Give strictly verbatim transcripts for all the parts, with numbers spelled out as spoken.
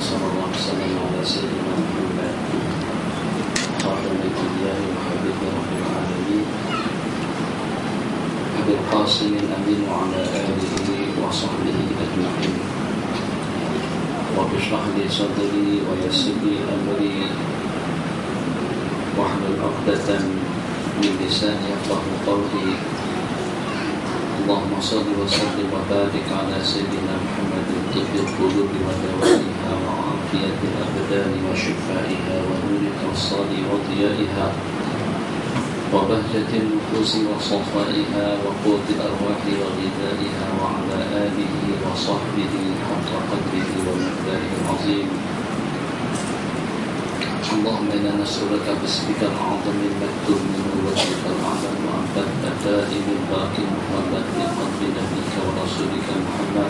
صلى الله وسلم على سيدنا محمد خاتم الأنبياء وحبيب رب العالمين أبي القاسم الأمين وعلى آله وصحبه أجمعين. رب اشرح لي صدري ويسر لي أمري واحلل عقدة من لساني يفقهوا قولي. اللهم صل وسلم وبارك على سيدنا محمد طب القلوب ودوائها وعافية الأبدان وشفائها ونور الأبصار وضيائها وبهجة النفوس وصفائها وقوت الأرواح وغذائها وعلى آله وصحبه حق قدره ومقداره العظيم. اللهم إنا نسألك باسمك الأعظم المكتوب من وجهك الأعظم وأنت الدائم الباقي المحمد بقدر نبيك ورسولك محمد،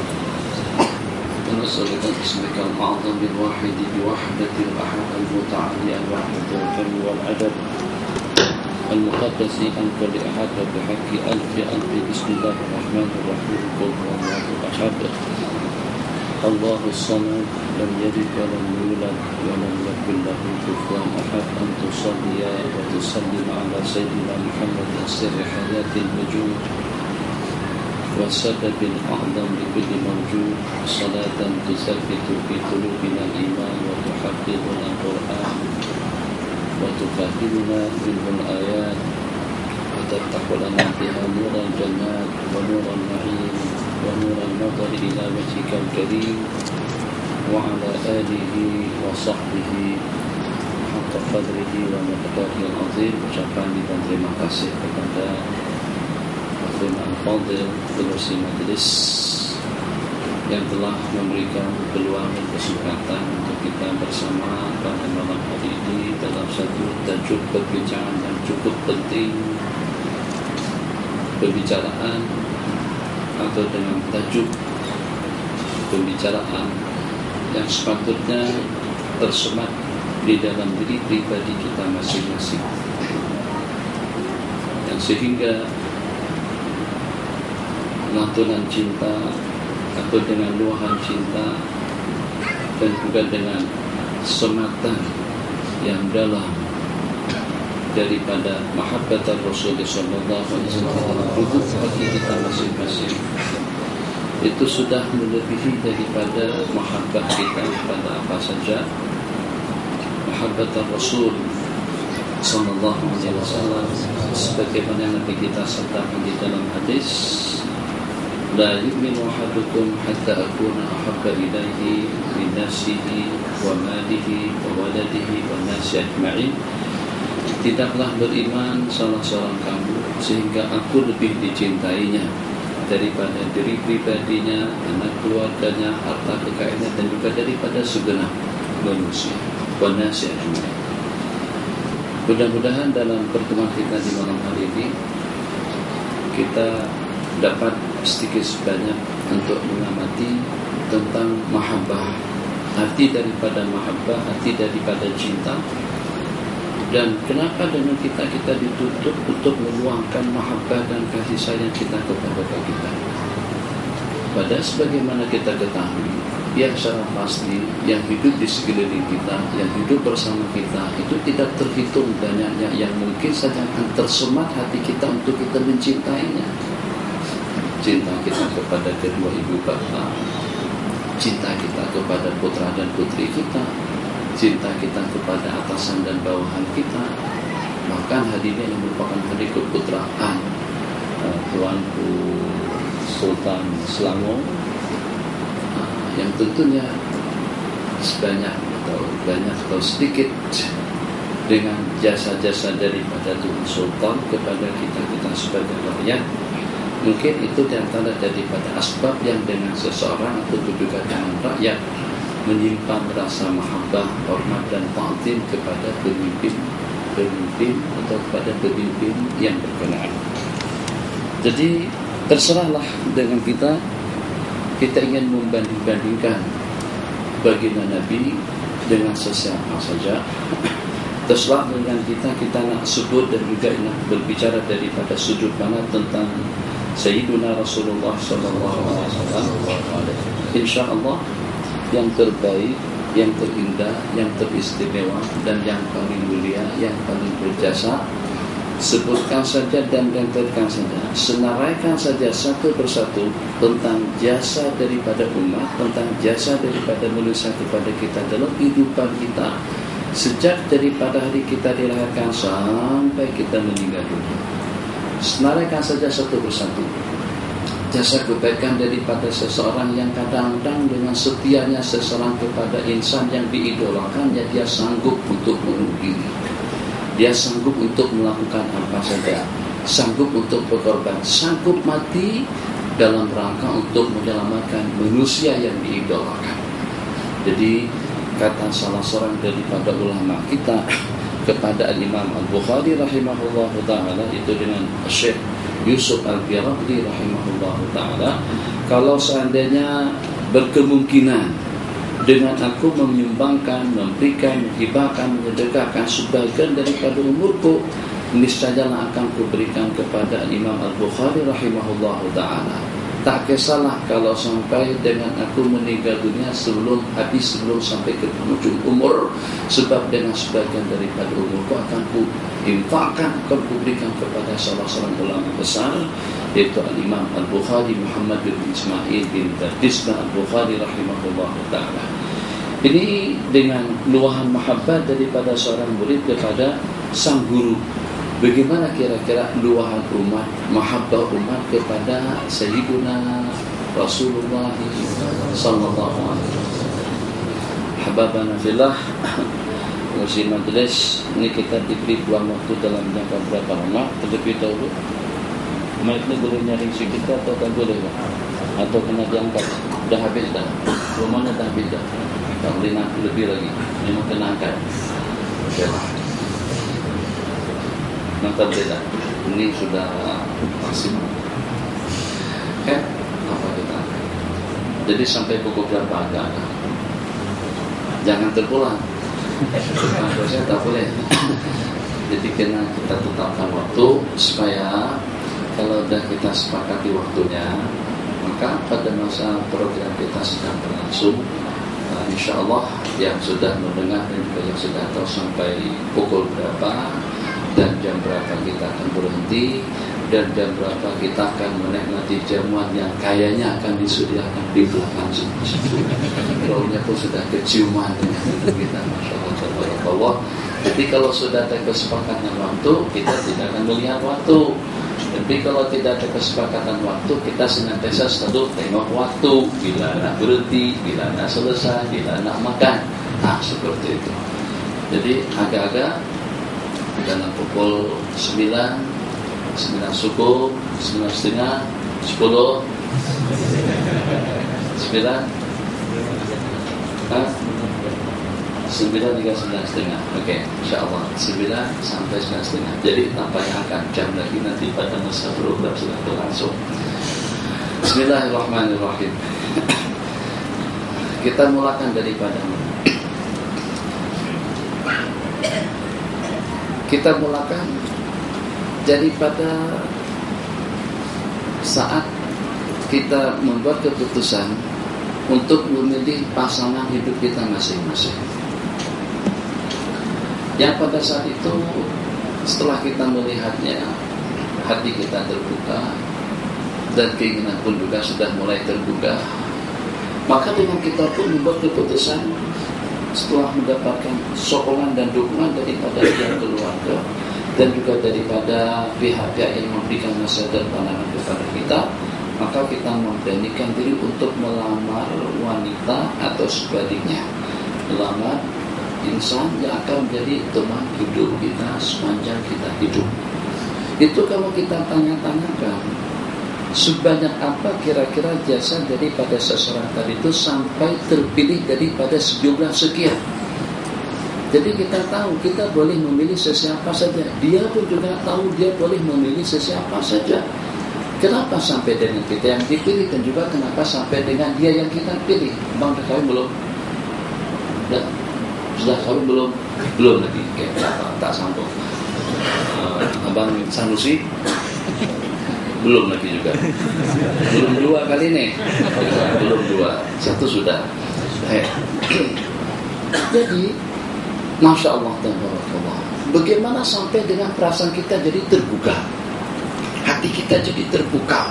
ونسألك باسمك الأعظم الواحد بوحدة الأحد المتعالي الواحد الجل والعدد المقدس أن كل أحد بحق ألف ألف. بسم الله الرحمن الرحيم. قل هو الله أحد الله الصمد لم يلد ولم يولد ولم يكن له كفوا أحد. أن تصلي وتسلم على سيدنا محمد سر حياة الوجود والسبب الأعظم لكل موجود، صلاة تثبت في قلوبنا الإيمان وتحفظنا القرآن وتفهمنا منه الآيات وتفتح لنا بها نور الجنات ونور النعيم ونور النظر إلى وجهك الكريم وعلى آله وصحبه حق قدره ومقداره العظيم. Ucapan dan terima kasih kepada Hakim Al-Fadil Penerusi Majlis yang telah memberikan peluang dan kesempatan untuk kita bersama pada malam hari ini dalam satu tajuk perbincangan yang cukup penting, pembicaraan atau dengan tajuk pembicaraan yang sepatutnya tersemat di dalam diri pribadi kita masing-masing, yang sehingga lantunan cinta atau dengan luahan cinta dan juga dengan sematan yang dalam daripada mahabbat Rasulullah sallallahu alaihi wasallam untuk hati kita masing-masing itu sudah melebihi daripada mahabbat kita pada apa saja. Mahabbat Rasul sallallahu alaihi wasallam sebagaimana Nabi kita sabdakan di dalam hadis, la yu'minu ahadukum hatta akuna ahabba ilaihi min nafsihi wa malihi wa waladihi wa nasi ajma'in. Tidaklah beriman salah seorang kamu sehingga aku lebih dicintainya daripada diri pribadinya, anak keluarganya, harta kekayaannya, dan juga daripada segenap manusia. Wa nasi ajma'in. Mudah-mudahan dalam pertemuan kita di malam hari ini kita dapat sedikit sebanyak untuk mengamati tentang mahabbah, arti daripada mahabbah, arti daripada cinta, dan kenapa dengan kita kita ditutup untuk meluangkan mahabbah dan kasih sayang kita kepada kita. Pada sebagaimana kita ketahui, yang secara pasti yang hidup di sekeliling kita, yang hidup bersama kita, itu tidak terhitung banyaknya yang mungkin saja akan tersemat hati kita untuk kita mencintainya. Cinta kita kepada kedua ibu bapa, cinta kita kepada putra dan putri kita, cinta kita kepada atasan dan bawahan kita, bahkan hadirin yang merupakan hari keputraan uh, Tuanku Sultan Selangor, uh, yang tentunya sebanyak atau banyak atau sedikit dengan jasa-jasa daripada Tuan Sultan kepada kita kita sebagai rakyat. Mungkin itu diantara daripada asbab yang dengan seseorang atau juga dengan rakyat menyimpan rasa mahabbah, hormat dan ta'zim kepada pemimpin-pemimpin atau kepada pemimpin yang berkenaan. Jadi terserahlah dengan kita, kita ingin membanding-bandingkan baginda Nabi dengan sesiapa saja. Terserah dengan kita, kita nak sebut dan juga nak berbicara daripada sudut mana tentang Sayyiduna Rasulullah sallallahu alaihi wasallam. Insyaallah yang terbaik, yang terindah, yang teristimewa, dan yang paling mulia, yang paling berjasa. Sebutkan saja dan rentetkan saja, senaraikan saja satu persatu tentang jasa daripada umat, tentang jasa daripada manusia kepada kita dalam kehidupan kita, sejak daripada hari kita dilahirkan sampai kita meninggal dunia. Senaraikan saja satu persatu jasa kebaikan daripada seseorang yang kadang-kadang dengan setianya seseorang kepada insan yang diidolakannya, dia sanggup untuk bunuh diri, dia sanggup untuk melakukan apa saja, sanggup untuk berkorban, sanggup mati dalam rangka untuk menyelamatkan manusia yang diidolakan. Jadi kata salah seorang daripada ulama kita kepada Imam Al-Bukhari rahimahullah ta'ala, itu dengan Syekh Yusuf Al-Birabdi rahimahullah ta'ala, kalau seandainya berkemungkinan dengan aku menyumbangkan, memberikan, menghibahkan, menyedekahkan sebagian daripada umurku, niscayalah akan kuberikan kepada Imam Al-Bukhari rahimahullah ta'ala. Tak kisahlah kalau sampai dengan aku meninggal dunia sebelum habis, sebelum sampai ke penghujung umur, sebab dengan sebagian daripada umurku akan ku infakkan, akan kuberikan kepada salah seorang ulama besar, yaitu Al-Imam Al-Bukhari Muhammad bin Ismail bin Bardisbah Al-Bukhari rahimahullah ta'ala. Ini dengan luahan mahabbah daripada seorang murid kepada sang guru. Bagaimana kira-kira luahan umat, mahabbah umat kepada Sayyiduna Rasulullah sallallahu alaihi wasallam. Hababana fillah, usi majlis ini kita diberi peluang waktu dalam jangka berapa lama terlebih dahulu. Mic ini boleh nyaring si kita atau tak boleh, atau kena diangkat? Dah habis dah, rumahnya dah habis dah, tak boleh nak lebih lagi, memang kena angkat. Okay. Nanti beda. Ini sudah maksimum. Oke, okay. Apa kita? Jadi sampai pukul berapa agak? Jangan terpulang. Saya tak boleh. Jadi kena kita tetapkan waktu supaya kalau dah kita sepakati waktunya, maka pada masa program kita sedang berlangsung, uh, insya Allah yang sudah mendengar dan juga yang sudah tahu sampai pukul berapa dan jam berapa kita akan berhenti, dan jam berapa kita akan menikmati jamuan yang kayaknya akan disediakan di belakang situ. Baunya pun sudah keciuman dengan kita, masya Allah, tabarakallah. Jadi kalau sudah ada kesepakatan waktu, kita tidak akan melihat waktu. Tapi kalau tidak ada kesepakatan waktu, kita senantiasa selalu tengok waktu, bila nak berhenti, bila nak selesai, bila nak makan. Nah, seperti itu. Jadi agak-agak dalam pukul sembilan, sembilan subuh, sembilan setengah, sepuluh, sembilan, sembilan hingga sembilan setengah. Oke, insya Allah sembilan sampai sembilan setengah. Jadi tampaknya akan jam lagi nanti pada masa program sudah berlangsung. Bismillahirrahmanirrahim. Kita mulakan daripada Kita mulakan daripada saat kita membuat keputusan untuk memilih pasangan hidup kita masing-masing. Yang pada saat itu, setelah kita melihatnya, hati kita terbuka dan keinginan pun juga sudah mulai terbuka. Maka dengan kita pun membuat keputusan setelah mendapatkan sokongan dan dukungan daripada pihak keluarga dan juga daripada pihak-pihak yang memberikan nasihat dan pandangan kepada kita, maka kita memberanikan diri untuk melamar wanita atau sebaliknya, melamar insan yang akan menjadi teman hidup kita sepanjang kita hidup. Itu kalau kita tanya-tanyakan, sebanyak apa kira-kira jasa daripada seseorang tadi itu sampai terpilih daripada sejumlah sekian. Jadi kita tahu kita boleh memilih sesiapa saja. Dia pun juga tahu dia boleh memilih sesiapa saja. Kenapa sampai dengan kita yang dipilih, dan juga kenapa sampai dengan dia yang kita pilih? Abang dah kawin belum? Dah? Sudah kawin belum? Belum lagi. Oke, tak, tak sambung. Uh, Abang Sanusi? Belum lagi juga. Belum dua kali nih. Belum dua. Satu sudah. Baik. Jadi, Masya Allah, tabarakallah. Bagaimana sampai dengan perasaan kita jadi terbuka, hati kita jadi terbuka.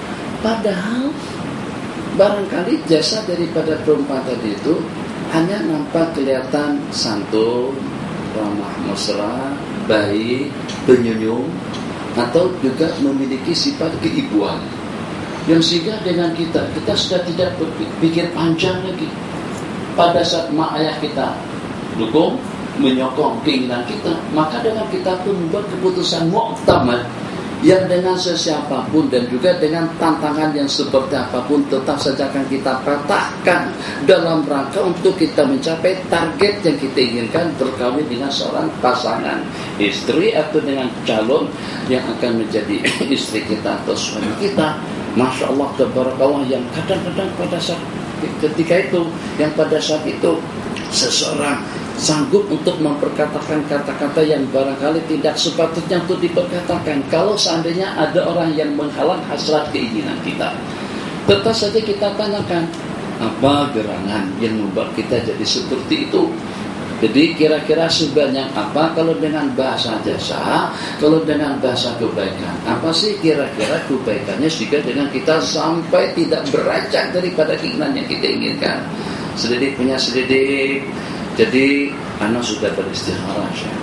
Padahal barangkali jasa daripada perempuan tadi itu hanya nampak kelihatan santun, ramah mesra, baik, penyunyum, atau juga memiliki sifat keibuan. Yang sehingga dengan kita, kita sudah tidak berpikir panjang lagi. Pada saat mak ayah kita dukung, menyokong keinginan kita, maka dengan kita pun membuat keputusan mu'tamad yang dengan sesiapapun dan juga dengan tantangan yang seperti apapun tetap saja akan kita patahkan dalam rangka untuk kita mencapai target yang kita inginkan, berkawin dengan seorang pasangan istri atau dengan calon yang akan menjadi istri kita atau suami kita. Masya Allah, tabarakallah, yang kadang-kadang pada saat ketika itu, yang pada saat itu seseorang sanggup untuk memperkatakan kata-kata yang barangkali tidak sepatutnya untuk diperkatakan. Kalau seandainya ada orang yang menghalang hasrat keinginan kita, tetap saja kita tanyakan, apa gerangan yang membuat kita jadi seperti itu? Jadi kira-kira sebanyak apa kalau dengan bahasa jasa, kalau dengan bahasa kebaikan, apa sih kira-kira kebaikannya sehingga dengan kita sampai tidak beranjak daripada keinginan yang kita inginkan? Selidik punya selidik. Jadi anak sudah beristikharah,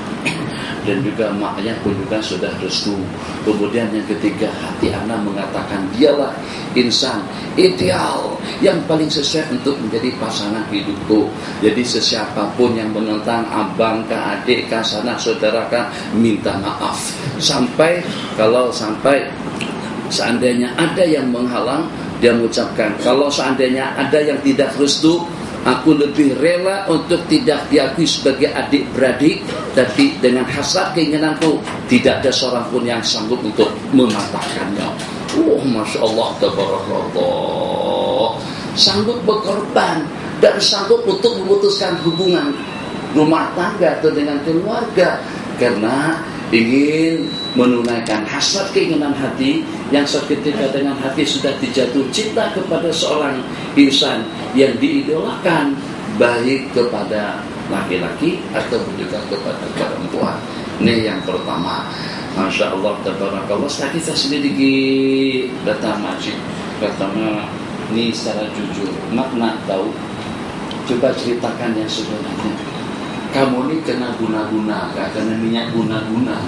dan juga maknya pun juga sudah restu. Kemudian yang ketiga, hati anak mengatakan dialah insan ideal yang paling sesuai untuk menjadi pasangan hidupku. Jadi sesiapapun yang menentang abang ke adik ke sanak saudara kan, minta maaf. Sampai kalau sampai seandainya ada yang menghalang, dia mengucapkan, kalau seandainya ada yang tidak restu, aku lebih rela untuk tidak diakui sebagai adik-beradik, tapi dengan hasrat keinginanku tidak ada seorang pun yang sanggup untuk mematahkannya. Oh, Masya Allah, tabarakallah. Sanggup berkorban dan sanggup untuk memutuskan hubungan rumah tangga atau dengan keluarga karena ingin menunaikan hasrat keinginan hati yang seketika dengan hati sudah dijatuh cinta kepada seorang insan yang diidolakan, baik kepada laki-laki atau juga kepada perempuan. Ini yang pertama. Masya Allah, tabarakallah. Setelah kita selidiki data majid, pertama ini secara jujur, makna tahu, coba ceritakan yang sebenarnya. Kamu ini kena guna-guna, gak kena minyak guna-guna.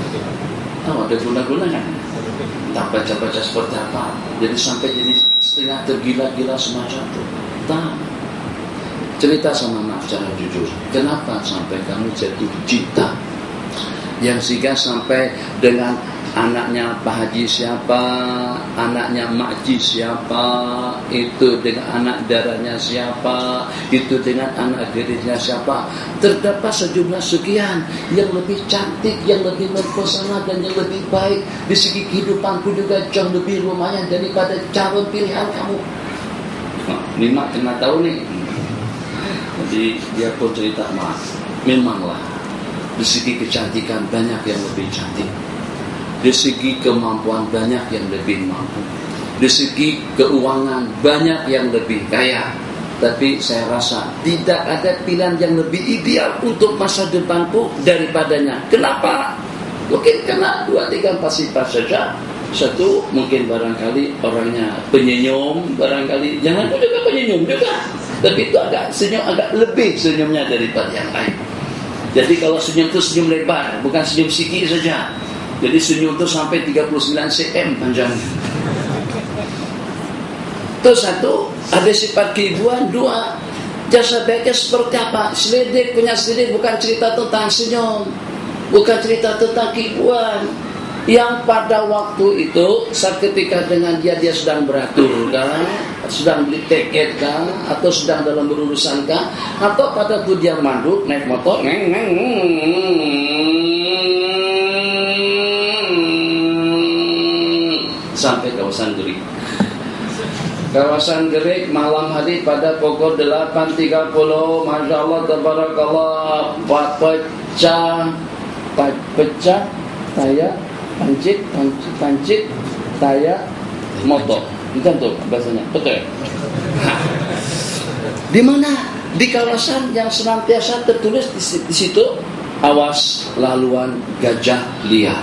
Tahu ada guna-guna kan? Tak baca-baca seperti apa. Jadi sampai jadi setengah tergila-gila semacam itu. Tak. Cerita sama mak secara jujur. Kenapa sampai kamu jatuh cinta? Yang sehingga sampai dengan anaknya Pak Haji siapa, anaknya Mak Haji siapa, itu dengan anak darahnya siapa, itu dengan anak gadisnya siapa. Terdapat sejumlah sekian yang lebih cantik, yang lebih mempesona dan yang lebih baik di segi kehidupanku juga jauh lebih lumayan daripada calon pilihan kamu. Nah, ini Mak kena tahu nih. Jadi dia pun cerita, Mak, memanglah di segi kecantikan banyak yang lebih cantik, di segi kemampuan banyak yang lebih mampu, di segi keuangan banyak yang lebih kaya. Tapi saya rasa tidak ada pilihan yang lebih ideal untuk masa depanku daripadanya. Kenapa? Mungkin karena dua tiga empat sifat saja. Satu, mungkin barangkali orangnya penyenyum, barangkali jangan juga penyenyum juga, tapi itu agak senyum, agak lebih senyumnya daripada yang lain. Jadi kalau senyum itu senyum lebar, bukan senyum siki saja. Jadi senyum itu sampai tiga puluh sembilan sentimeter panjangnya. Itu satu, ada sifat keibuan. Dua, jasa baiknya seperti apa? Selidik, punya selidik, bukan cerita tentang senyum, bukan cerita tentang keibuan. Yang pada waktu itu saat ketika dengan dia dia sedang beratur kan, sedang beli tiket kan, atau sedang dalam berurusan kan, atau pada tuh dia manduk naik motor neng neng sampai kawasan Gerik. Kawasan Gerik malam hari pada pukul delapan tiga puluh, Masya Allah, tabarakallah, pecah pecah saya pancit, pancit, pancit, taya, motor. Itu tuh bahasanya, betul. Di mana? Di kawasan yang senantiasa tertulis di, di situ, awas laluan gajah liar.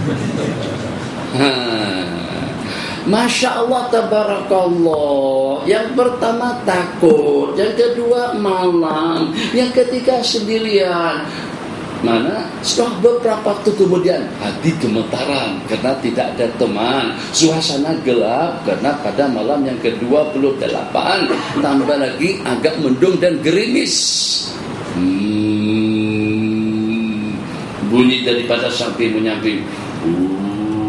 Masya Allah, tabarakallah. Yang pertama takut, yang kedua malam, yang ketiga sendirian. Mana setelah beberapa waktu kemudian hati gemetaran karena tidak ada teman, suasana gelap karena pada malam yang kedua puluh delapan, tambah lagi agak mendung dan gerimis. Hmm, bunyi daripada samping menyamping. Uh,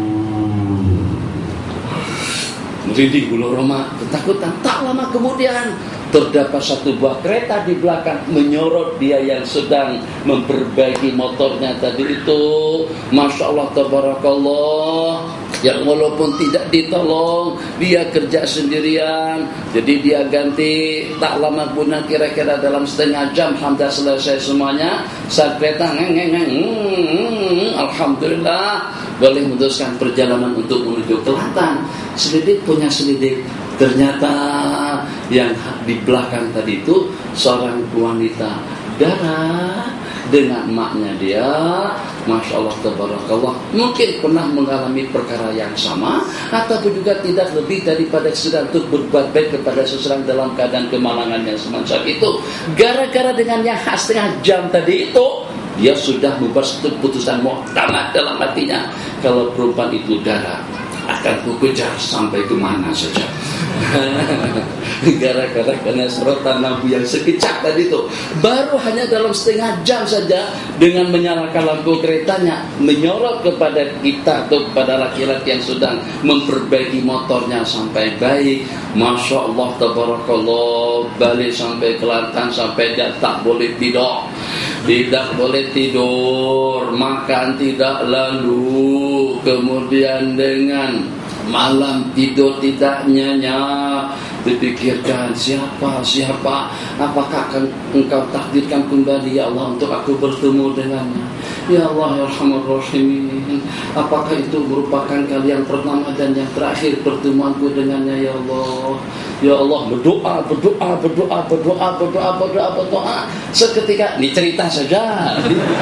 merinding bulu roma, ketakutan. Tak lama kemudian terdapat satu buah kereta di belakang menyorot dia yang sedang memperbaiki motornya tadi itu. Masya Allah, tabarakallah. Yang walaupun tidak ditolong, dia kerja sendirian. Jadi dia ganti. Tak lama kemudian, kira-kira dalam setengah jam hampir selesai semuanya. Saat kereta ngeng ngeng ngeng, alhamdulillah boleh meneruskan perjalanan untuk menuju Kelantan. Selidik punya selidik, ternyata yang di belakang tadi itu seorang wanita darah dengan maknya dia. Masya Allah, tabarakallah, mungkin pernah mengalami perkara yang sama, ataupun juga tidak lebih daripada sedang untuk berbuat baik kepada seseorang dalam keadaan kemalangan yang semacam itu. Gara-gara dengan yang setengah jam tadi itu, dia sudah membuat satu keputusan muhtamat dalam hatinya. Kalau perempuan itu darah, akan kukejar sampai ke mana saja. Gara-gara kena sorotan lampu yang sekejap tadi itu, baru hanya dalam setengah jam saja dengan menyalakan lampu keretanya, menyorot kepada kita atau kepada laki-laki yang sedang memperbaiki motornya sampai baik. Masya Allah, tabarakallah, balik sampai Kelantan, sampai dia tak boleh tidur. Tidak boleh tidur, makan tidak lalu, kemudian dengan malam tidur tidak nyenyak, dipikirkan siapa, siapa, apakah akan engkau takdirkan kembali ya Allah untuk aku bertemu dengannya. Ya Allah, ya Arhamar Rahimin, apakah itu merupakan kali yang pertama dan yang terakhir pertemuanku dengannya ya Allah. Ya Allah, berdoa, berdoa, berdoa, berdoa, berdoa, berdoa, berdoa. Seketika, ini cerita saja.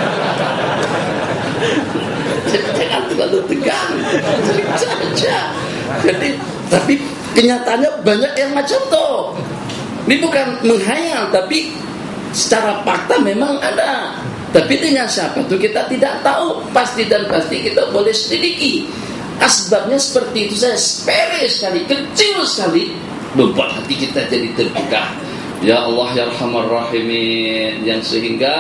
Jangan terlalu tegang, cerita saja. Jadi, tapi kenyataannya banyak yang macam itu. Ini bukan menghayal, tapi secara fakta memang ada. Tapi dengan siapa itu kita tidak tahu. Pasti dan pasti kita boleh selidiki. Asbabnya seperti itu saja, sepele sekali, kecil sekali, membuat hati kita jadi terbuka. Ya Allah, ya Arhamar Rahimin, yang sehingga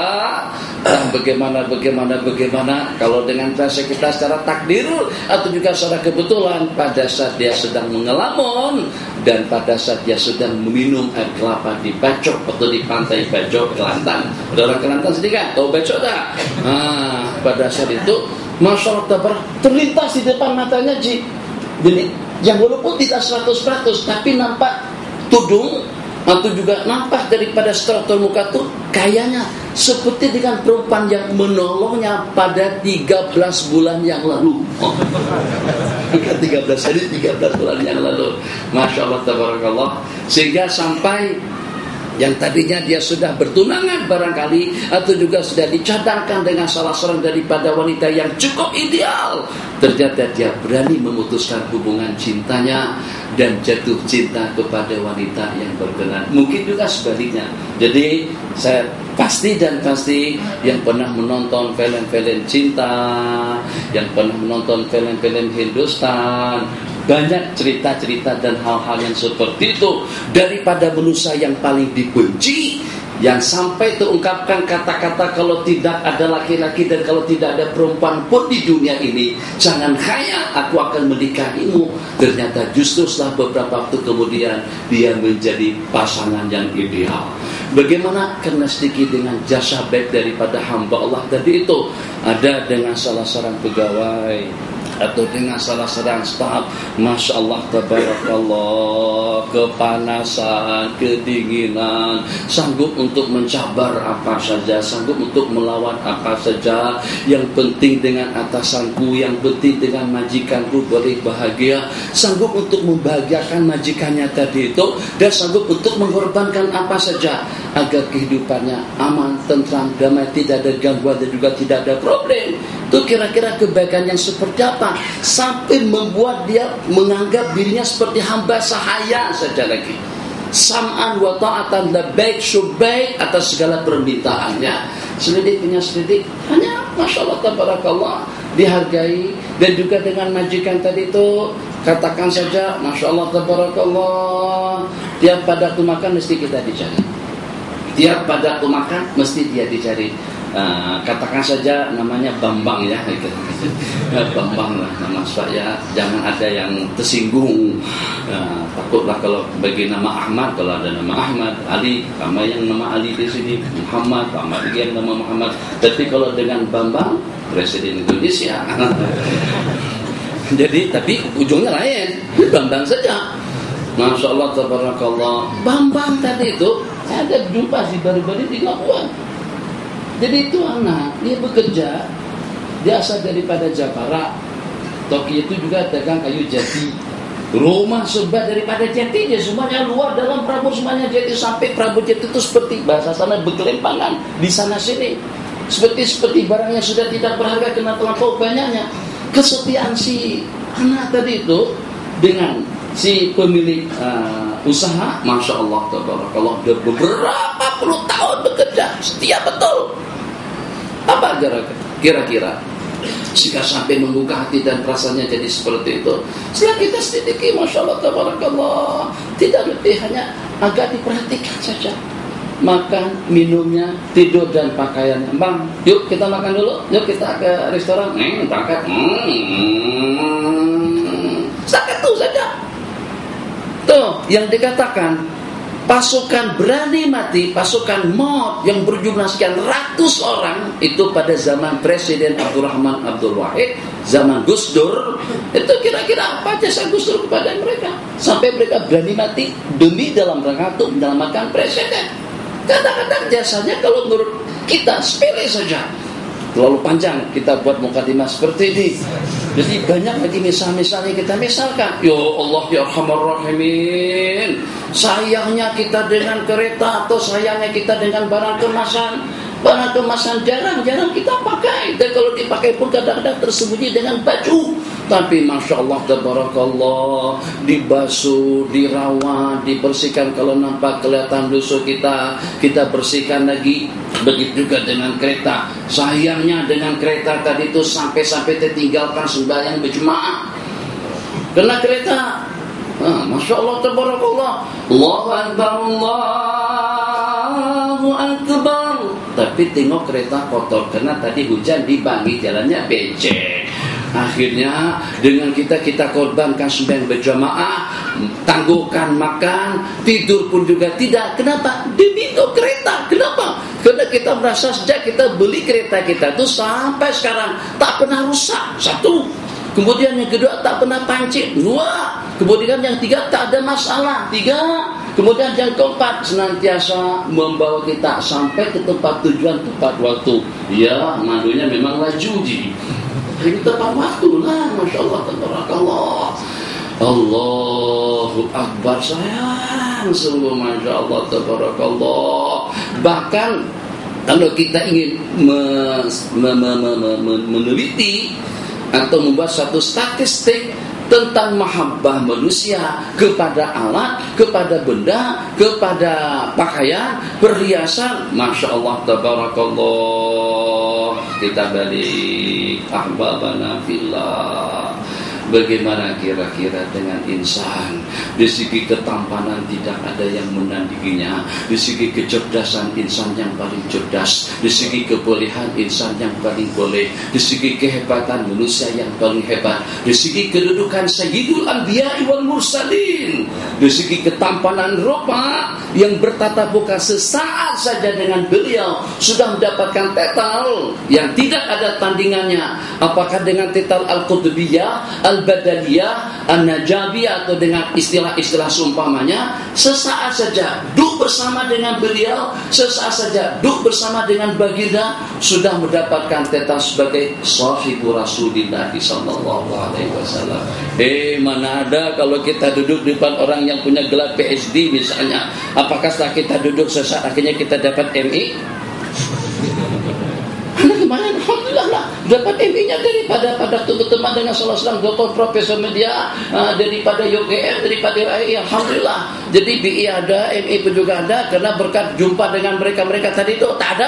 ah, bagaimana bagaimana bagaimana kalau dengan bahasa kita secara takdir atau juga secara kebetulan pada saat dia sedang mengelamun dan pada saat dia sedang meminum air kelapa di Bacok atau di pantai Bacok Kelantan. Ada orang Kelantan sedih kan? Tahu Bacok tak? Ah, pada saat itu Masya Allah, terlintas di depan matanya Ji. Jadi yang walaupun tidak seratus peratus tapi nampak tudung atau juga nampak daripada struktur muka itu kayaknya seperti dengan perempuan yang menolongnya pada tiga belas bulan yang lalu. Oh. Bukan tiga belas hari, tiga belas bulan yang lalu. Masya Allah, tabarakallah. Sehingga sampai yang tadinya dia sudah bertunangan barangkali atau juga sudah dicadangkan dengan salah seorang daripada wanita yang cukup ideal, ternyata dia berani memutuskan hubungan cintanya dan jatuh cinta kepada wanita yang berkenan. Mungkin juga sebaliknya. Jadi saya pasti dan pasti yang pernah menonton film-film cinta, yang pernah menonton film-film Hindustan, banyak cerita-cerita dan hal-hal yang seperti itu. Daripada manusia yang paling dibenci, yang sampai terungkapkan kata-kata kalau tidak ada laki-laki dan kalau tidak ada perempuan pun di dunia ini, jangan khayal aku akan menikahimu. Ternyata justru setelah beberapa waktu kemudian dia menjadi pasangan yang ideal. Bagaimana? Karena sedikit dengan jasa baik daripada hamba Allah tadi itu. Ada dengan salah seorang pegawai atau dengan salah seorang staf, Masya Allah, tabarakallah, kepanasan, kedinginan, sanggup untuk mencabar apa saja, sanggup untuk melawan apa saja. Yang penting dengan atasanku, yang penting dengan majikanku boleh bahagia, sanggup untuk membahagiakan majikannya tadi itu, dan sanggup untuk mengorbankan apa saja agar kehidupannya aman, tentram, damai, tidak ada gangguan dan juga tidak ada problem. Itu kira-kira kebaikan yang seperti apa, sampai membuat dia menganggap dirinya seperti hamba sahaya saja lagi. Sam'an wa ta'atan, labbaik syubbaik atas segala permintaannya. Selidik punya selidik, hanya Masya Allah, tabarakallah, dihargai. Dan juga dengan majikan tadi itu, katakan saja Masya Allah, tabarakallah, tiap pada waktu makan mesti kita dicari, tiap pada waktu makan mesti dia dicari. Uh, katakan saja namanya Bambang ya, Bambang lah nama saya, jangan ada yang tersinggung. Uh, takutlah kalau bagi nama Ahmad, kalau ada nama Ahmad, Ali, sama yang nama Ali di sini, Muhammad, sama lagi yang nama Muhammad. Tapi kalau dengan Bambang, Presiden Indonesia. Jadi tapi ujungnya lain, Bambang saja. Masya Allah, tabarakallah. Bambang tadi itu saya ada jumpa sih baru-baru di Labuan. Jadi itu anak, dia bekerja, dia asal daripada Jepara. Toki itu juga dagang kayu jati. Rumah serba daripada jatinya, semuanya luar dalam Prabur semuanya jati. Sampai Prabur jati itu seperti bahasa sana bergelimpangan di sana sini. Seperti seperti barang yang sudah tidak berharga karena terlampau banyaknya. Kesetiaan si anak tadi itu dengan si pemilik uh, usaha, Masya Allah, tabarakallah, udah beberapa puluh tahun bekerja setia betul. Apa kira-kira jika sampai membuka hati dan perasaannya jadi seperti itu? Setelah kita sedikit, Masya Allah, tabarakallah, tidak lebih, hanya agak diperhatikan saja. Makan, minumnya, tidur dan pakaiannya. Bang, yuk kita makan dulu, yuk kita ke restoran. Hmm, berangkat. Hmm, satu saja. Tuh, yang dikatakan pasukan berani mati, pasukan maut yang berjumlah sekian ratus orang itu pada zaman Presiden Abdurrahman Abdul Wahid, zaman Gus Dur, itu kira-kira apa jasa Gus Dur kepada mereka sampai mereka berani mati demi dalam rangka untuk menyelamatkan presiden. Kadang-kadang jasanya kalau menurut kita sepele saja. Terlalu panjang kita buat mukadimah seperti ini. Jadi banyak lagi misal-misal yang kita misalkan. Ya Allah ya Arhamar Rahimin, sayangnya kita dengan kereta atau sayangnya kita dengan barang kemasan. Barang kemasan jarang-jarang kita pakai. Dan kalau dipakai pun kadang-kadang tersembunyi dengan baju. Tapi Masya Allah, tabarakallah, dibasuh, dirawat, dibersihkan. Kalau nampak kelihatan lusuh kita, kita bersihkan lagi. Begitu juga dengan kereta. Sayangnya dengan kereta tadi itu sampai-sampai tertinggalkan sembahyang berjemaah. Karena kereta, ah, Masya Allah, tabarakallah, Allahu Akbar, Allahu Akbar. Tapi tengok kereta kotor karena tadi hujan dibangi, jalannya becek. Akhirnya dengan kita kita korbankan sembahyang berjamaah, tangguhkan makan, tidur pun juga tidak. Kenapa? Demi itu kereta. Kenapa? Karena kita merasa sejak kita beli kereta kita itu sampai sekarang tak pernah rusak. Satu. Kemudian yang kedua, tak pernah pancit. Dua. Kemudian yang tiga, tak ada masalah. Tiga. Kemudian yang keempat, senantiasa membawa kita sampai ke tempat tujuan tepat waktu. Ya, mandunya memang laju ji. Ini tepat waktu lah, Masya Allah, tabarakallah. Allahu Akbar, sayang sungguh, Masya Allah, tabarakallah. Bahkan kalau kita ingin me, me, me, me, me, me, meneliti atau membuat satu statistik tentang mahabbah manusia kepada alat, kepada benda, kepada pakaian, perhiasan, Masya Allah, tabarakallah. Kita balik ahbabana fillah. Bagaimana kira-kira dengan insan? Di segi ketampanan tidak ada yang menandinginya. Di segi kecerdasan insan yang paling cerdas. Di segi kebolehan insan yang paling boleh. Di segi kehebatan manusia yang paling hebat. Di segi kedudukan Sayyidul Anbiya wal Mursalin. Di segi ketampanan rupa yang bertatap muka sesaat saja dengan beliau sudah mendapatkan titel yang tidak ada tandingannya. Apakah dengan titel Al-Qutbiyah, Al-Badaliyah, An-Najabiyah, atau dengan istilah-istilah seumpamanya, sesaat saja duduk bersama dengan beliau, sesaat saja duduk bersama dengan baginda, sudah mendapatkan titel sebagai sahibu Rasulillah sallallahu alaihi wasallam. Eh, mana ada kalau kita duduk di depan orang yang punya gelar P H D misalnya, apakah setelah kita duduk sesaat akhirnya kita dapat M I? Karena kemarin alhamdulillah lah dapat M I-nya daripada pada teman-teman dengan salah seorang doktor profesor media, uh, daripada U G M, daripada A I, alhamdulillah. Jadi B I ada, M I pun juga ada, karena berkat jumpa dengan mereka-mereka tadi itu tak ada.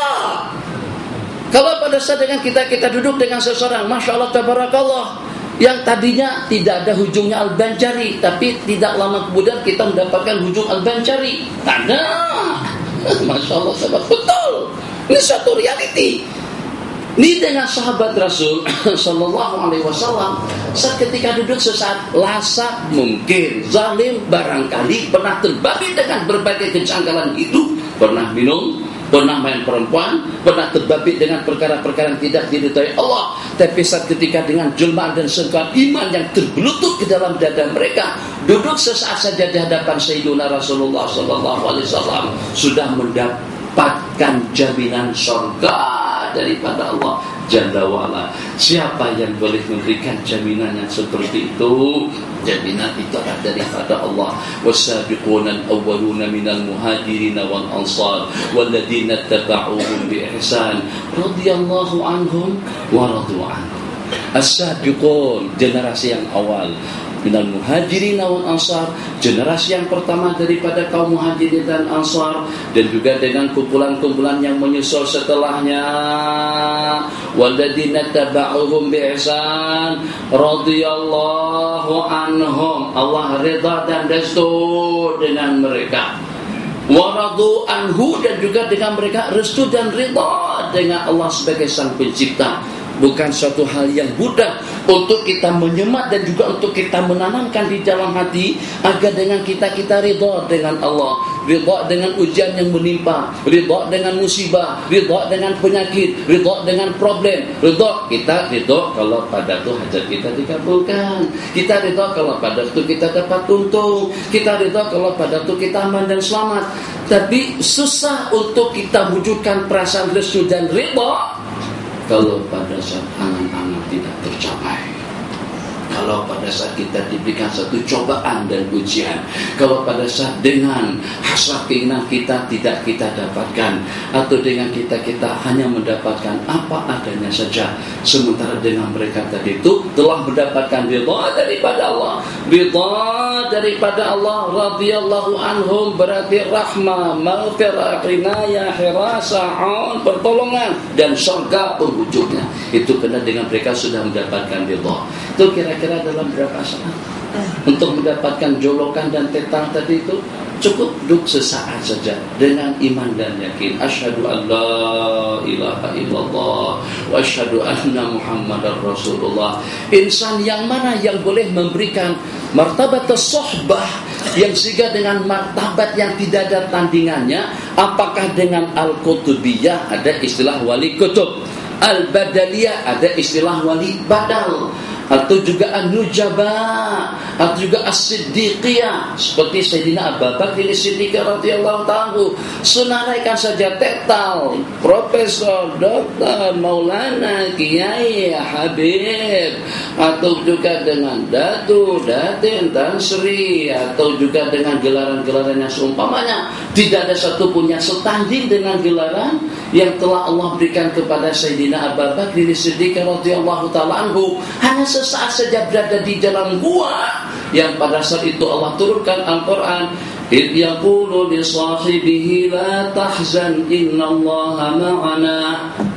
Kalau pada saat dengan kita kita duduk dengan seseorang, masya Allah tabarakallah, yang tadinya tidak ada hujungnya Al-Banjari, tapi tidak lama kemudian kita mendapatkan hujung Al-Banjari. Tak ada. Masya Allah, sahabat, betul. Ini suatu reality. Ini dengan sahabat Rasul sallallahu alaihi wasallam, saat ketika duduk sesaat lasak mungkin, zalim barangkali, pernah terbabi dengan berbagai kejanggalan hidup, pernah minum, pernah main perempuan, pernah terbabi dengan perkara-perkara yang tidak diridhai Allah. Tapi saat ketika dengan jelmaan dan sengkauan iman yang tergelutut ke dalam dada mereka, duduk sesaat saja di hadapan Sayyidina Rasulullah sallallahu alaihi wasallam, sudah mendapatkan jaminan surga daripada Allah Jalla wa'ala. Siapa yang boleh memberikan jaminan yang seperti itu? Jaminan itu adalah daripada Allah. Wasabiquna al-awwaluna minal muhajirin wal ansar walladzina tabauhum bi ihsan radhiyallahu anhum wa radu anhum. As-sabiqun, generasi yang awal, minal muhajirin wal ansar, generasi yang pertama daripada kaum muhajirin dan ansar, dan juga dengan kumpulan-kumpulan yang menyusul setelahnya. Walladzina tabauhum bi ihsan radhiyallahu anhum, Allah redha dan restu dengan mereka. Waradu anhu, dan juga dengan mereka restu dan redha dengan Allah sebagai sang pencipta. Bukan suatu hal yang mudah untuk kita menyemat dan juga untuk kita menanamkan di dalam hati, agar dengan kita kita ridha dengan Allah, ridha dengan ujian yang menimpa, ridha dengan musibah, ridha dengan penyakit, ridha dengan problem, ridha kita ridha kalau pada itu hajat kita dikabulkan, kita ridha kalau pada itu kita dapat untung, kita ridha kalau pada itu kita aman dan selamat. Tapi susah untuk kita wujudkan perasaan restu dan ridha kalau pada saat angan-angan tidak tercapai, kalau pada saat kita diberikan satu cobaan dan ujian, kalau pada saat dengan hasrat keinginan kita tidak kita dapatkan, atau dengan kita-kita hanya mendapatkan apa adanya saja, sementara dengan mereka tadi itu telah mendapatkan ridha daripada Allah. Ridha daripada Allah, radhiyallahu anhum, berarti rahmah, maghfirah, inayah, hirasah, pertolongan, dan surga penghujungnya. Itu kena dengan mereka sudah mendapatkan ridha. Itu kira-kira dalam berapa saat untuk mendapatkan jolokan dan tetang tadi itu? Cukup duduk sesaat saja dengan iman dan yakin. Asyhadu an la ilaha illallah wa asyhadu anna Muhammadar Rasulullah. Insan yang mana yang boleh memberikan martabat as-suhbah, yang sehingga dengan martabat yang tidak ada tandingannya? Apakah dengan Al-Qutbiyah ada istilah wali kutub, Al-Badaliyah ada istilah wali badal, atau juga An-Nujaba, atau juga As-Siddiqiyah seperti Sayyidina Abu Bakar As-Siddiq radhiyallahu ta'ala, senaraikan saja tetal Profesor, Doktor, Maulana, Kiai, Habib, atau juga dengan Datu, Datin, Tan Sri, atau juga dengan gelaran-gelaran yang seumpamanya. Tidak ada satu pun yang setanding dengan gelaran yang telah Allah berikan kepada Sayyidina Abu Bakar As-Siddiq radhiyallahu ta'ala anhu. Hanya sesaat saja berada di dalam gua yang pada saat itu Allah turunkan Al-Quran. Idh yaqulu li sahibihi la tahzan innallaha ma'ana.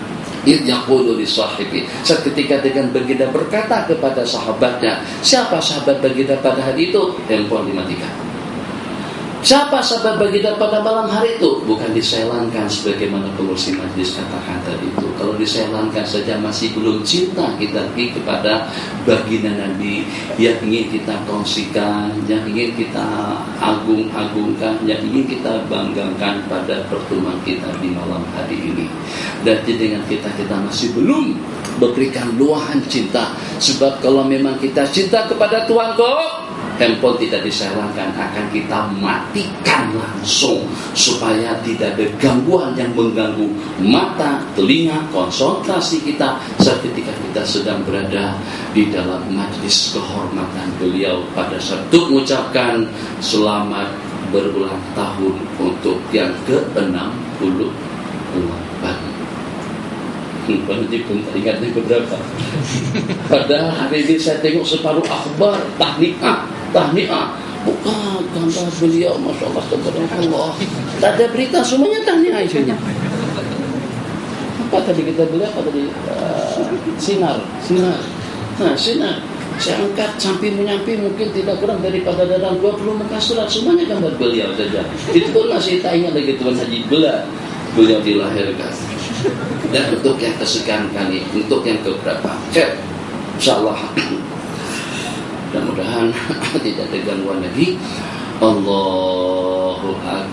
idh yaqulu li sahibi, seketika dengan baginda berkata kepada sahabatnya. Siapa sahabat baginda pada hari itu? Handphone dimatikan. Siapa sahabat baginda pada malam hari itu? Bukan diselankan sebagaimana pengurusi majlis katakan tadi itu. Kalau diselankan saja masih belum cinta kita lagi kepada baginda Nabi yang ingin kita kongsikan, yang ingin kita agung-agungkan, yang ingin kita banggakan pada pertemuan kita di malam hari ini. Dan dengan kita kita masih belum memberikan luahan cinta. Sebab kalau memang kita cinta kepada Tuhan kok, handphone tidak diselankan, akan kita matikan langsung supaya tidak ada gangguan yang mengganggu mata, telinga, konsentrasi kita saat ketika kita sedang berada di dalam majlis kehormatan beliau pada saat itu mengucapkan selamat berulang tahun untuk yang ke enam puluh delapan. Nanti pun tak ingat ini berapa. Padahal hari ini saya tengok separuh akhbar tahniah, tahniah buka gambar beliau, masya Allah, subhanallah. Tak ada berita, semuanya tahniah isinya. Apa tadi kita beli apa tadi? Uh, sinar, sinar. Nah, sinar. Saya angkat sampai menyampai mungkin tidak kurang daripada dalam dua puluh muka surat, semuanya gambar beliau saja. Itu pun masih tak ingat lagi Tuan Haji Bela beliau dilahirkan. Dan untuk yang kesekian kali, untuk yang keberapa, ya, insyaallah mudah-mudahan tidak ada gangguan lagi. Allahu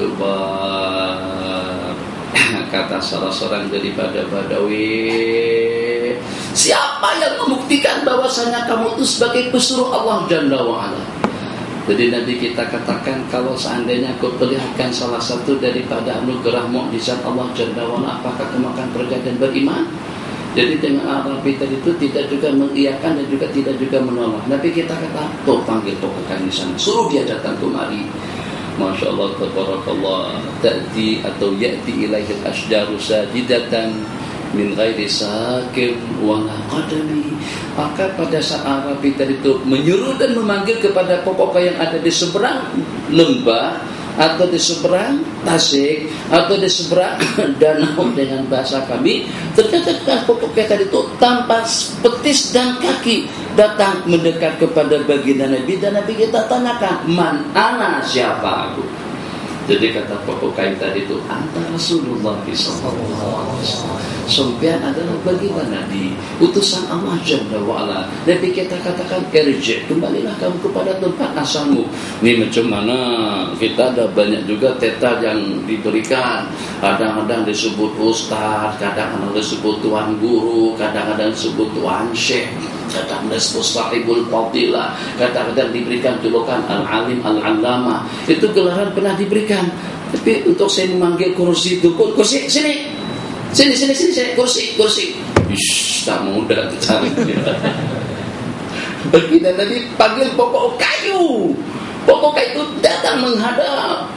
Akbar. Kata salah seorang daripada Badawi, siapa yang membuktikan bahwasanya kamu itu sebagai pesuruh Allah Jalla wa'ala? Jadi nanti kita katakan kalau seandainya kau perlihatkan salah satu daripada anugerah mukjizat Allah Jalla wa'ala, apakah kamu akan percaya dan beriman? Jadi dengan Arabi tadi itu tidak juga mengiyakan dan juga tidak juga menolak. Tapi kita kata, tuh panggil pokokkan di sana, suruh dia datang kemari. Masya Allah, tabarakallah, ta'ti atau ya'ti ilaihil asjaru sajidatan min ghairi sakin wala qadami. Maka pada saat Arabi tadi itu menyuruh dan memanggil kepada pokok yang ada di seberang lembah atau di seberang tasik atau di seberang danau dengan bahasa kami, ternyata pokok tadi itu tanpa petis dan kaki datang mendekat kepada baginda Nabi, dan Nabi kita tanyakan, man ana, siapa aku? Jadi kata pokok kain tadi itu, antara Rasulullah sallallahu alaihi wasallam. Sumpian adalah baginda Nabi, utusan Allah Jalla wa'ala. Nabi kita katakan, irji', kembalilah kamu kepada tempat asalmu. Ini macam mana? Kita ada banyak juga teta yang diberikan. Kadang-kadang disebut ustaz, kadang-kadang disebut tuan guru, kadang-kadang disebut tuan syekh, kadang-kadang disebut sahibul fadilah, kadang-kadang diberikan julukan al-alim, al-allama. Itu gelaran pernah diberikan. Tapi untuk saya memanggil kursi itu, kursi sini, sini, sini, sini, sini, kursi, kursi. Ish, tak mudah itu caranya. Baginda Nabi panggil pokok kayu. Pokok kayu itu datang menghadap.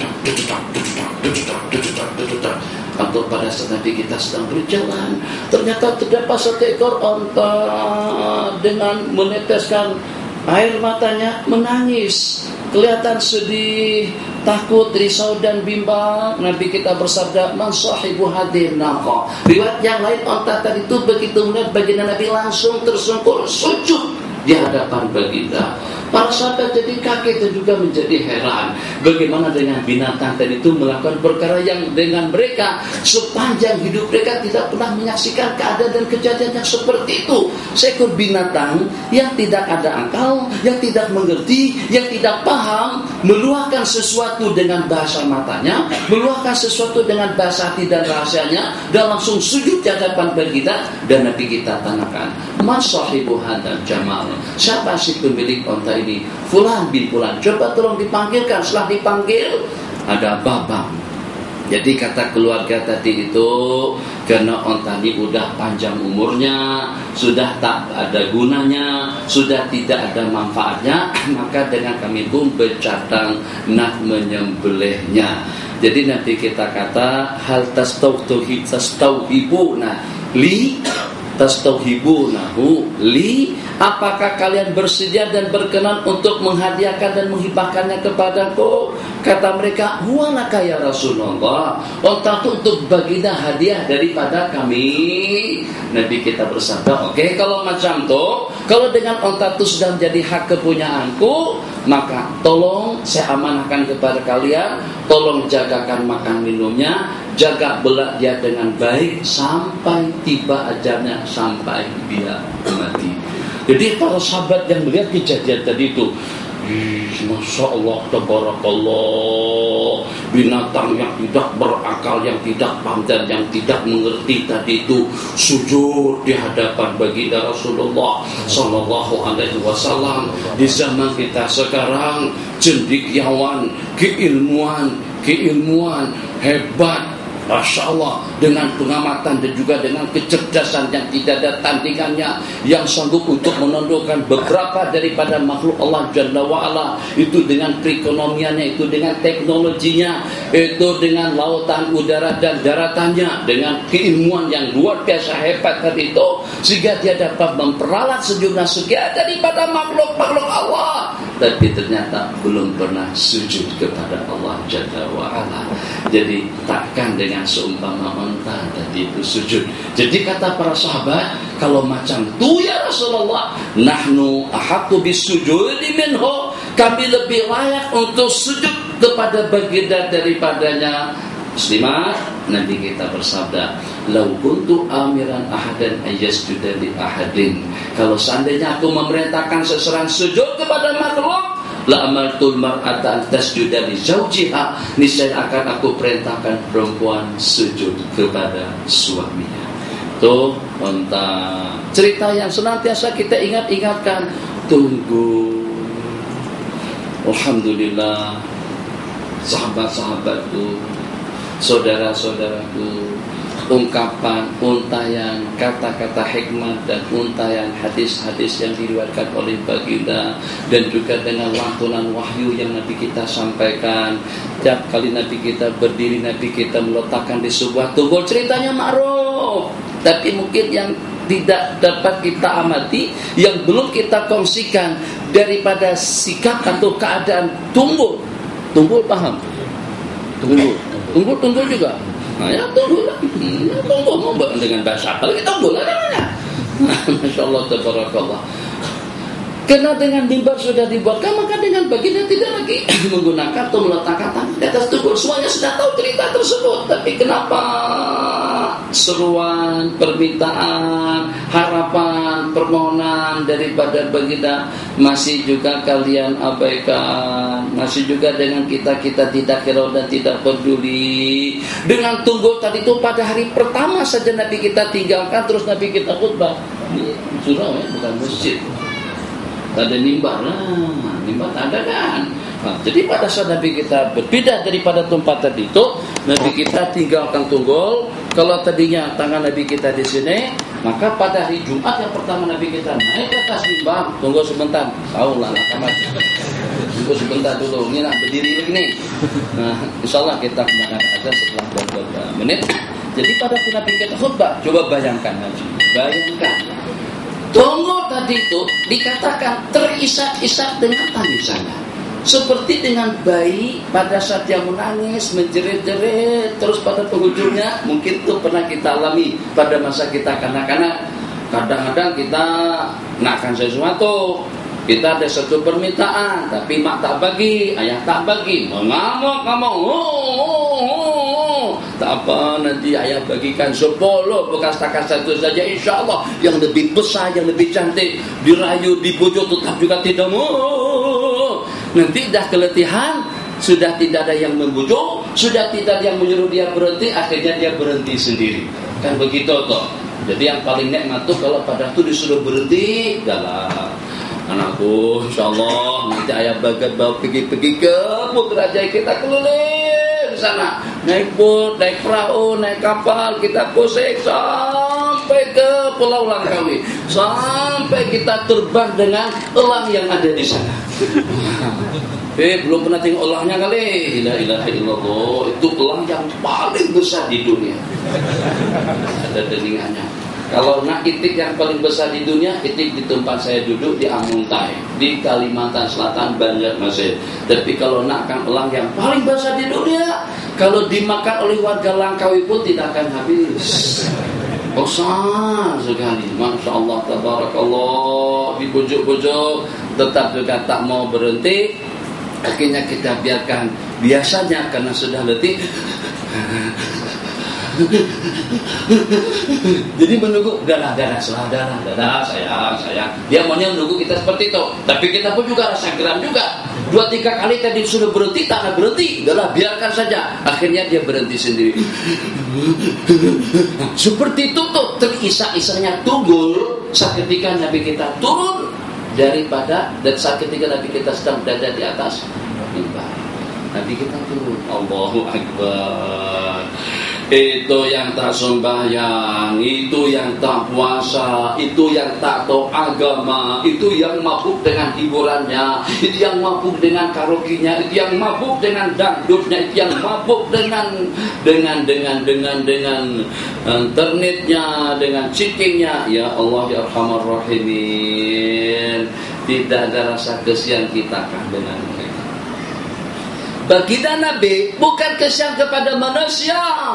Atau pada saat Nabi kita sedang berjalan, ternyata terdapat satu ekor onta dengan meneteskan air matanya, menangis, kelihatan sedih, takut, risau dan bimbang. Nabi kita bersabda, man sahibu hadir naqa. Riwayat yang lain, onta tadi itu begitu melihat baginda Nabi langsung tersungkur sujud di hadapan baginda. Para sahabat jadi kaget dan juga menjadi heran, bagaimana dengan binatang tadi itu melakukan perkara yang dengan mereka sepanjang hidup mereka tidak pernah menyaksikan keadaan dan kejadian yang seperti itu. Seekor binatang yang tidak ada akal, yang tidak mengerti, yang tidak paham, meluahkan sesuatu dengan bahasa matanya, meluahkan sesuatu dengan bahasa hati dan rahasianya, dan langsung sujud di hadapan baginda. Dan Nabi kita tanyakan, man sahibu hadzal jamal, siapa si pemilik onta ini? Fulan bin Fulan. Coba tolong dipanggilkan. Setelah dipanggil, ada babang. Jadi kata keluarga tadi itu, karena onta ini udah panjang umurnya, sudah tak ada gunanya, sudah tidak ada manfaatnya, maka dengan kami pun bercadang nak menyembelihnya. Jadi nanti kita kata hal tastauhibu, nah li tastauhibunahu li, apakah kalian bersedia dan berkenan untuk menghadiahkan dan menghibahkannya kepadaku? Kata mereka, huwalaka ya Rasulullah, onta itu untuk baginda hadiah daripada kami. Nabi kita bersabda, oke, okay, kalau macam tuh, kalau dengan onta itu sudah menjadi hak kepunyaanku, maka tolong saya amanahkan kepada kalian, tolong jagakan makan minumnya, jaga belak dia dengan baik sampai tiba ajalnya, sampai dia mati. Jadi para sahabat yang melihat kejadian tadi itu, Masya Allah, tabarakallah, binatang yang tidak berakal, yang tidak pandai, yang tidak mengerti tadi itu sujud di hadapan baginda Rasulullah Sallallahu Alaihi Wasallam. Di zaman kita sekarang, cendekiawan, keilmuan, keilmuan hebat, Masya Allah, dengan pengamatan dan juga dengan kecerdasan yang tidak ada tandingannya, yang sanggup untuk menundukkan beberapa daripada makhluk Allah Jalla wa'ala, itu dengan perekonomiannya, itu dengan teknologinya, itu dengan lautan, udara dan daratannya, dengan keilmuan yang luar biasa hebat tadi itu, sehingga dia dapat memperalat sejumlah sekian daripada makhluk-makhluk Allah, tapi ternyata belum pernah sujud kepada Allah Jalla wa'ala. Jadi takkan dengan seumpama unta tadi itu sujud. Jadi kata para sahabat, kalau macam tu ya Rasulullah, nahnu ahaqqu bisujudi minhu, kami lebih layak untuk sujud kepada baginda daripadanya. Muslimat, Nabi kita bersabda, lau kuntu amiran ahadan ayyasjuda li ahadin, kalau seandainya aku memerintahkan seseorang sujud kepada makhluk, la amartul mar'ata tasjuda li zawjiha, niscaya akan aku perintahkan perempuan sujud kepada suaminya. Tuh unta, cerita yang senantiasa kita ingat-ingatkan. Tunggu, alhamdulillah, sahabat-sahabatku, saudara-saudaraku, ungkapan, untayan, kata-kata hikmat dan untayan hadis-hadis yang diriwayatkan oleh baginda, dan juga dengan lantunan wahyu yang Nabi kita sampaikan. Tiap kali Nabi kita berdiri, Nabi kita meletakkan di sebuah tunggul, ceritanya ma'ruf, tapi mungkin yang tidak dapat kita amati, yang belum kita kongsikan daripada sikap atau keadaan tunggul. Tunggul paham? Tunggul, tunggul, tunggul juga. Nah, ya tunggu lah, ya, tunggu mau dengan bahasa apa? Kita tunggu lah, Masya Allah, tabarakallah. Karena dengan mimbar sudah dibuatkan, maka dengan baginda tidak lagi menggunakan atau meletakkan tangan di atas tubuh. Semuanya sudah tahu cerita tersebut. Tapi kenapa seruan, permintaan, harapan, permohonan daripada baginda masih juga kalian abaikan? Masih juga dengan kita-kita tidak hirau dan tidak peduli. Dengan tunggul tadi itu pada hari pertama saja Nabi kita tinggalkan, terus Nabi kita khutbah. Ini surau ya, bukan masjid. Ada mimbar, nah, mimbar ada kan. Nah, jadi pada saat Nabi kita berpindah daripada tempat tadi itu, Nabi kita tinggalkan tunggul. Kalau tadinya tangan Nabi kita di sini, maka pada hari Jumat yang pertama Nabi kita naik ke atas mimbar. Tunggu sebentar, tahu lah, tunggu sebentar dulu. Ini nak berdiri lagi nih. Nah, insyaallah kita akan ada setelah beberapa menit. Jadi pada Nabi kita khutbah, coba bayangkan Haji, bayangkan. Tunggu tadi itu dikatakan terisak-isak dengan tangisannya, seperti dengan bayi pada saat dia menangis, menjerit-jerit, terus pada penghujungnya mungkin itu pernah kita alami pada masa kita kanak-kanak. Kadang-kadang kita nakkan sesuatu, kita ada satu permintaan, tapi mak tak bagi, ayah tak bagi, mengamuk kamu, oh, oh, oh. Tak apa, nanti ayah bagikan sepuluh, bukan setakat satu saja, insya Allah yang lebih besar, yang lebih cantik, dirayu, dibujuk, tetap juga tidak mau. Nanti dah keletihan, sudah tidak ada yang membujuk, sudah tidak ada yang menyuruh dia berhenti, akhirnya dia berhenti sendiri. Kan begitu toh. Jadi yang paling nikmat tuh kalau pada itu disuruh berhenti, dalam anakku, insya Allah nanti ayah bagat bawa pergi-pergi ke kerajaan kita keliling sana, naik bot, naik perahu, naik kapal, kita pusing sampai ke Pulau Langkawi, sampai kita terbang dengan elang yang ada di sana. Eh, belum pernah tengok elangnya kali. La ilaha illallah, itu elang yang paling besar di dunia. Ada telingannya. Kalau nak itik yang paling besar di dunia, itik di tempat saya duduk di Amuntai, di Kalimantan Selatan, Banjarmasin. Tapi kalau nak kang elang yang paling besar di dunia, kalau dimakan oleh warga Langkawi pun tidak akan habis. Besar sekali, Masya Allah, Tabarakallah. Dibujuk-bujuk, tetap juga tak mau berhenti. Akhirnya kita biarkan. Biasanya karena sudah letih, jadi menunggu, udahlah, udahlah, udahlah, udahlah, sayang, sayang. Dia maunya menunggu kita seperti itu. Tapi kita pun juga rasa geram juga. Dua tiga kali tadi sudah berhenti, tak nak berhenti. Udahlah, biarkan saja. Akhirnya dia berhenti sendiri. Seperti itu tuh terisak-isaknya tunggul saat ketika Nabi kita turun daripada, dan saat ketika Nabi kita sedang berada di atas mimbar. Nabi kita turun, Allahu Akbar. Itu yang tak sembahyang, itu yang tak puasa, itu yang tak tahu agama, itu yang mabuk dengan hiburannya, itu yang mabuk dengan karaoke-nya, itu yang mabuk dengan dangdutnya, itu yang mabuk dengan dengan dengan dengan dengan internetnya, dengan cheatingnya. Ya Allah, ya Arhamar Rahimin, tidak ada rasa kesian kita kan dengan mereka. Baginda Nabi bukan kesian kepada manusia,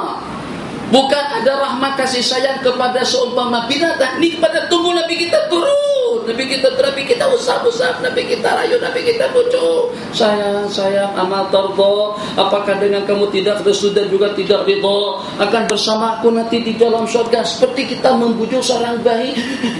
bukan ada rahmat kasih sayang kepada seumpama binatang. Ini kepada tunggul Nabi kita turun, Nabi kita terapi, kita usap-usap, Nabi kita rayu, Nabi kita bucuk. Sayang, sayang, amal tardo, apakah dengan kamu tidak restu dan juga tidak ridho akan bersama aku nanti di dalam surga? Seperti kita membujuk seorang bayi.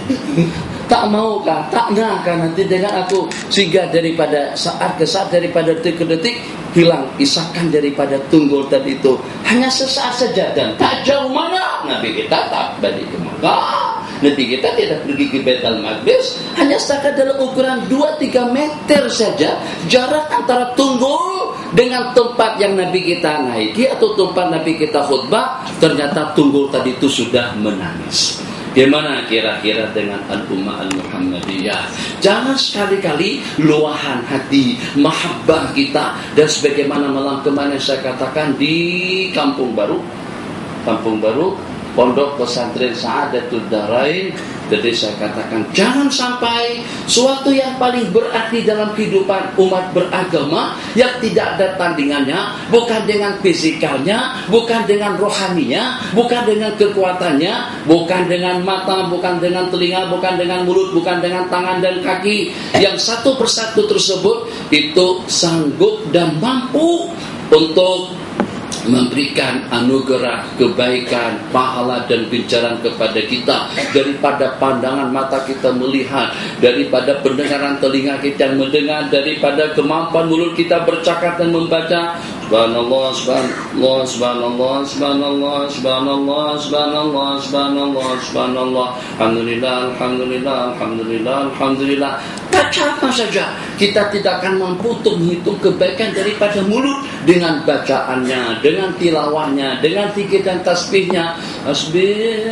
Tak maukah, tak nakah nanti dengan aku, sehingga daripada saat ke saat, daripada detik ke detik, hilang isakan daripada tunggul tadi itu. Hanya sesaat saja dan tak jauh mana. Nabi kita tak balik ke Makkah, Nabi kita tidak pergi ke Baitul Maqdis. Hanya setakat dalam ukuran dua tiga meter saja jarak antara tunggul dengan tempat yang Nabi kita naiki atau tempat Nabi kita khutbah. Ternyata tunggul tadi itu sudah menangis. Bagaimana kira-kira dengan al-ummah al-Muhammadiyah? Jangan sekali-kali luahan hati, mahabbah kita. Dan sebagaimana malam kemarin saya katakan di Kampung Baru, Kampung Baru, Pondok Pesantren Saadatul Darain. Jadi saya katakan jangan sampai suatu yang paling berarti dalam kehidupan umat beragama yang tidak ada tandingannya, bukan dengan fisikalnya, bukan dengan rohaninya, bukan dengan kekuatannya, bukan dengan mata, bukan dengan telinga, bukan dengan mulut, bukan dengan tangan dan kaki. Yang satu persatu tersebut itu sanggup dan mampu untuk memberikan anugerah, kebaikan, pahala dan ganjaran kepada kita. Daripada pandangan mata kita melihat, daripada pendengaran telinga kita mendengar, daripada kemampuan mulut kita bercakap dan membaca. Subhanallah, subhanallah, subhanallah, subhanallah, subhanallah, subhanallah, subhanallah, subhanallah, alhamdulillah, alhamdulillah, alhamdulillah, alhamdulillah. Baca apa saja, kita tidak akan mampu untuk menghitung kebaikan daripada mulut dengan bacaannya, dengan tilawahnya, dengan zikir dan tasbihnya. Hasbi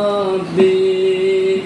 Rabbi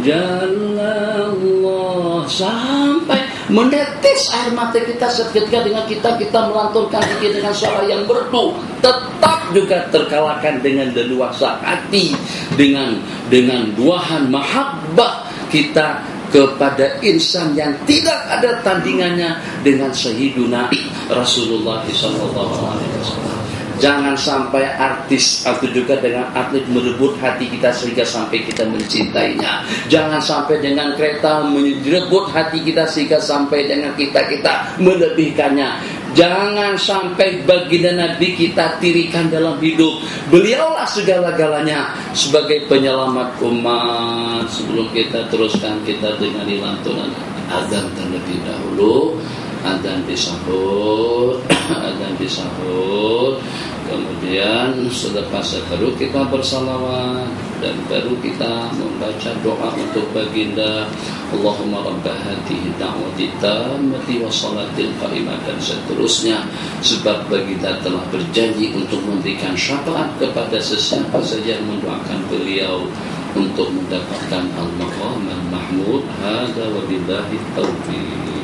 Jalallah, sampai menetes air mata kita seketika dengan kita kita melanturkan zikir dengan suara yang merdu. Tetap juga terkalahkan dengan leluasa hati, dengan dengan luahan mahabbah kita kepada insan yang tidak ada tandingannya dengan Sayyiduna Rasulullah sallallahu alaihi wasallam. Jangan sampai artis atau juga dengan atlet merebut hati kita sehingga sampai kita mencintainya. Jangan sampai dengan kereta merebut hati kita sehingga sampai dengan kita-kita melebihkannya. Jangan sampai baginda Nabi kita tirikan dalam hidup. Beliaulah segala-galanya sebagai penyelamat umat. Sebelum kita teruskan, kita dengar lantunan azan terlebih dahulu. Azan di sahur, azan di sahur. Kemudian selepas baru kita bersalawat dan baru kita membaca doa untuk baginda. Allahumma rabba hadhihi da'wati tammati wa salatil qa'imah dan seterusnya. Sebab baginda telah berjanji untuk memberikan syafaat kepada sesiapa saja yang mendoakan beliau untuk mendapatkan al-maqam al-mahmud. Hadza wa billahi taufiq.